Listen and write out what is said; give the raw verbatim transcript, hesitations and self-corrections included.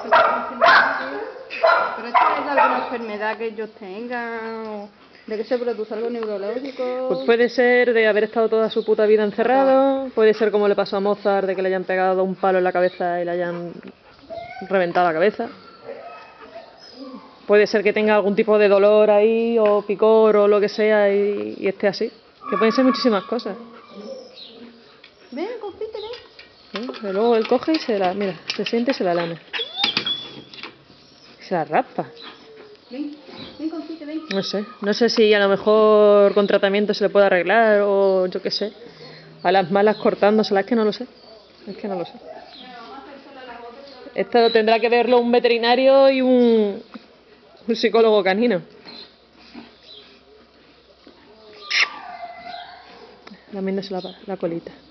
Pero esto es de alguna enfermedad que ellos tengan, o de que se produce algo neurológico. Pues puede ser de haber estado toda su puta vida encerrado, puede ser como le pasó a Mozart, de que le hayan pegado un palo en la cabeza y le hayan reventado la cabeza. Puede ser que tenga algún tipo de dolor ahí, o picor, o lo que sea, y, y esté así. Que pueden ser muchísimas cosas. Ven, compite, ven. ¿Eh? Y luego él coge y se la, mira, se siente y se la lame. Se la raspa. Ven, ven, compite, ven. No sé, no sé si a lo mejor con tratamiento se le puede arreglar, o yo qué sé. A las malas cortándoselas, es que no lo sé. Es que no lo sé. Esto tendrá que verlo un veterinario y un, un psicólogo canino. Lamiéndose la, la colita.